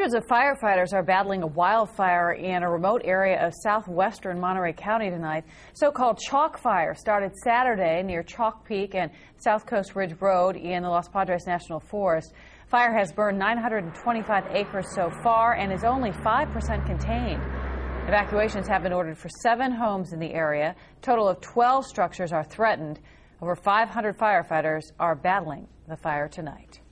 Hundreds of firefighters are battling a wildfire in a remote area of southwestern Monterey County tonight. So-called chalk fire started Saturday near Chalk Peak and South Coast Ridge Road in the Los Padres National Forest. Fire has burned 925 acres so far and is only 5% contained. Evacuations have been ordered for 7 homes in the area. A total of 12 structures are threatened. Over 500 firefighters are battling the fire tonight.